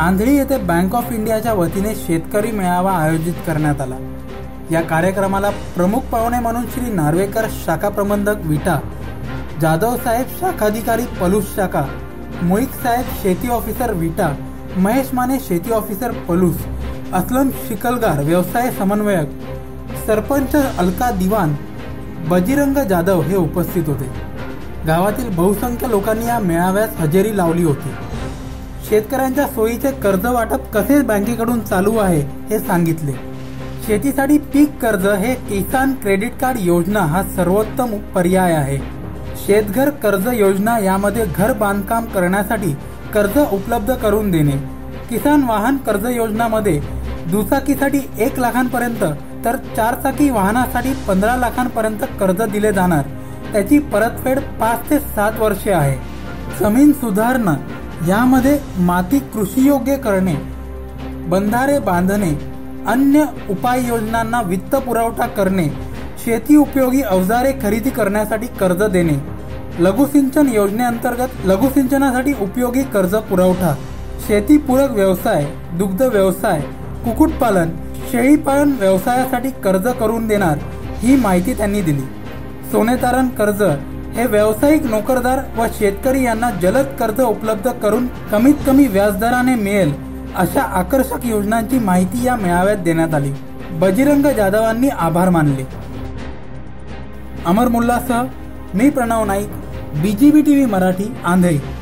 आंधळी येथे bank of इंडियाच्या वतीने शेतकरी मेळावा आयोजित करण्यात आला। या कार्यक्रमाला प्रमुख पाहुणे म्हणून श्री नार्वेकर शाखा प्रबंधक विटा, जाधव साहेब शाखाधिकारी पलूस शाखा, मोईक साहेब शेती ऑफिसर विटा, महेश माने शेती ऑफिसर पलूस, असलम शिकलगार व्यवसाय समन्वयक, सरपंच अलका दिवान, बजिरंग जाधव हे उपस्थित होते। गावातील बहुसंख्य लोकांनी या मेळाव्यास हजेरी लावली होती। शेतकऱ्यांच्या सोयीचे कर्ज वाटप कसे बँकेकडून चालू आहे हे सांगितले। शेतीसाठी पीक कर्ज हे किसान क्रेडिट कार्ड योजना हा सर्वोत्तम पर्याय आहे। शेतघर कर्ज योजना यामध्ये घर बांधकाम करण्यासाठी कर्ज उपलब्ध करून देणे। किसान वाहन कर्ज योजनामध्ये दुचाकीसाठी 1 लाखांपर्यंत तर 4 चाकी वाहनासाठी 15 लाखांपर्यंत कर्ज दिले जाणार। त्याची परतफेड 5 ते 7 वर्षे आहे। जमीन सुधारणा यामध्ये माती कृषीयोग्य करणे, बंधारे बांधणे, अन्य उपाययोजनांना वित्त पुरवठा करणे, शेती उपयोगी अवजारे खरेदी करण्यासाठी कर्ज देणे, लघुसिंचन योजनेअंतर्गत लघुसिंचनासाठी उपयोगी कर्ज पुरवठा, शेतीपूरक व्यवसाय, दुग्ध व्यवसाय, कुक्कुटपालन, शेळीपालन व्यवसायासाठी कर्ज करून देणार ही माहिती त्यांनी दिली। सोनेतारण कर्ज हे व्यावसायिक नोकरदार व शेतकरी यांना जलद कर्ज उपलब्ध करून कमीत कमी व्याजदराने मिळेल अशा आकर्षक योजनांची माहिती या मेळाव्यात देण्यात आली। बजिरंग जाधवांनी आभार मानले। अमर मुल्लासह मी प्रणव नाईक, BGB TV मराठी, आंधळी।